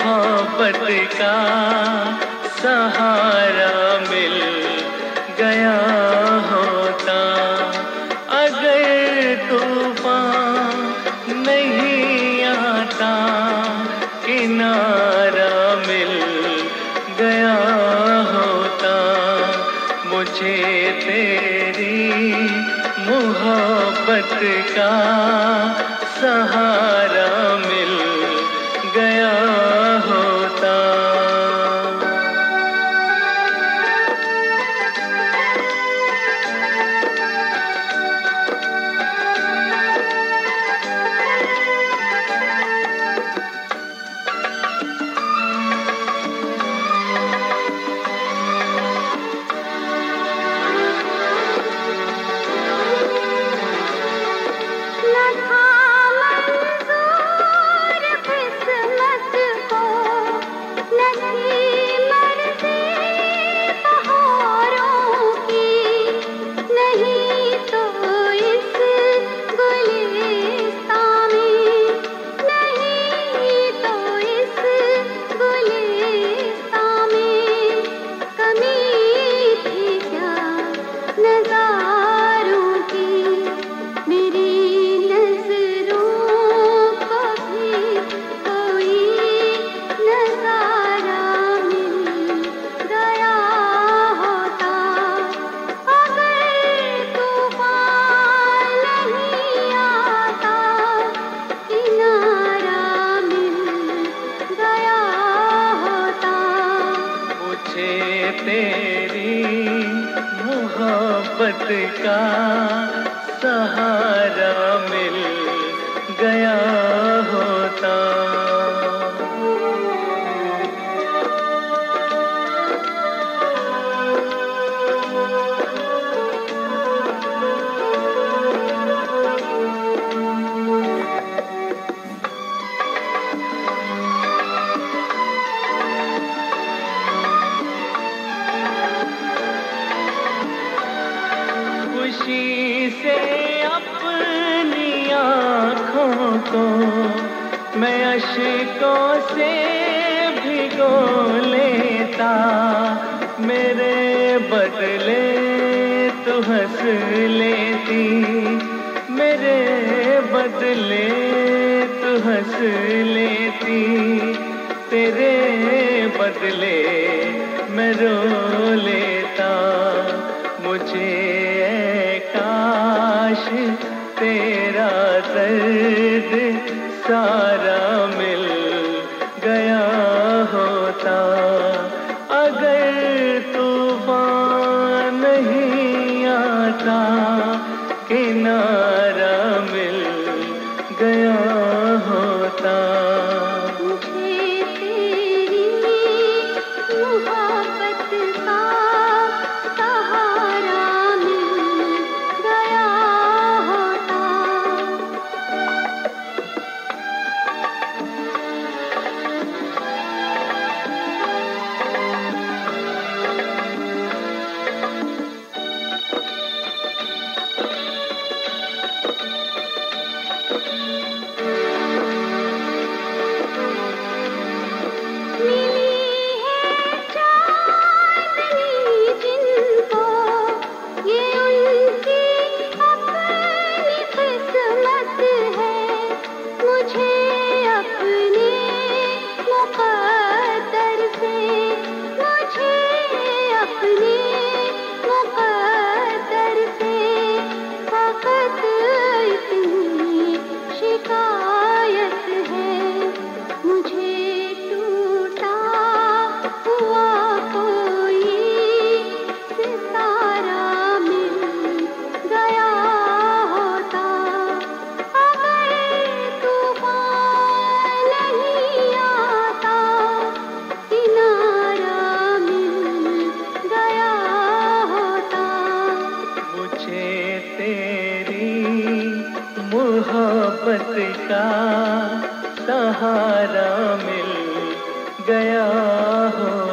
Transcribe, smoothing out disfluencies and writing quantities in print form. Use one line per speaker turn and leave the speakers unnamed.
मोहब्बत का सहारा मिल गया होता। अगर तूफान नहीं आता, किनारा मिल गया होता। मुझे तेरी मोहब्बत का सहारा मिल गया होता। तेरी मोहब्बत का सहारा मिल गया होता। खुशी से अपनी आँखों को मैं अश्कों से भिगो लेता। मेरे बदले तू हंस लेती, मेरे बदले तू हंस लेती। तेरे बदले मैं रो लेता। मुझे काश तेरा दर्द सारा मिल गया होता। अगर तूफान नहीं आता, किनारा मिल गया होता।
मुझे तेरी मोहब्बत का सहारा
मोहब्बत का सहारा मिल गया हो।